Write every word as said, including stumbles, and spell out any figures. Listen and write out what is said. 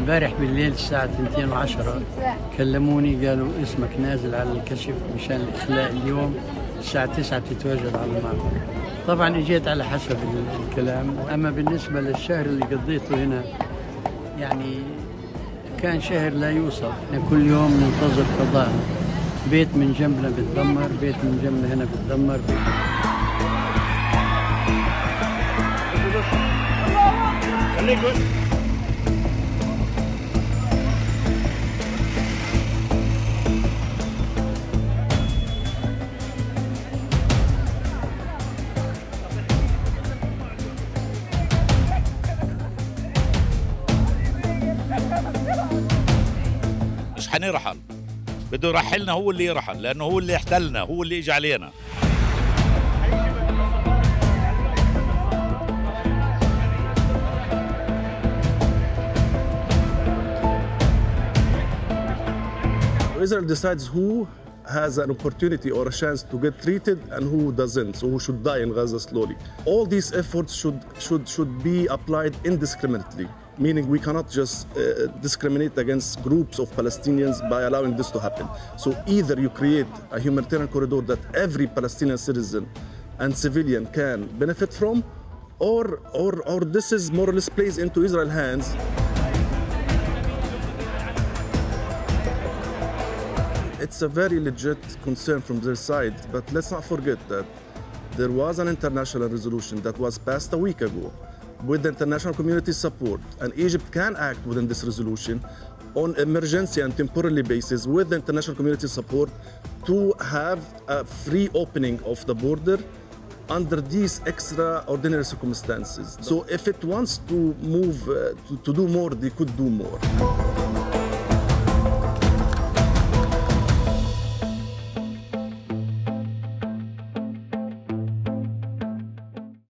امبارح بالليل الساعة اثنتين وعشرة كلموني قالوا اسمك نازل على الكشف مشان الإخلاء اليوم الساعة تسعة بتتواجد على المعبر. طبعا اجيت على حسب الكلام، أما بالنسبة للشهر اللي قضيته هنا يعني كان شهر لا يوصف. كل يوم ننتظر قضاء، بيت من جنبنا بتدمر، بيت من جنبنا هنا بتدمر. مش حنرحل، بده يرحلنا، هو اللي يرحل لأنه هو اللي احتلنا، هو اللي اجى علينا. Israel decides who has an opportunity or a chance to get treated and who doesn't, so who should die in Gaza slowly. All these efforts should, should, should be applied indiscriminately, meaning we cannot just uh, discriminate against groups of Palestinians by allowing this to happen. So either you create a humanitarian corridor that every Palestinian citizen and civilian can benefit from, or, or, or this is more or less plays into Israel's hands. It's a very legit concern from their side, but let's not forget that there was an international resolution that was passed a week ago with the international community's support, and Egypt can act within this resolution on emergency and temporary basis with the international community support to have a free opening of the border under these extraordinary circumstances. So if it wants to move, uh, to, to do more, they could do more.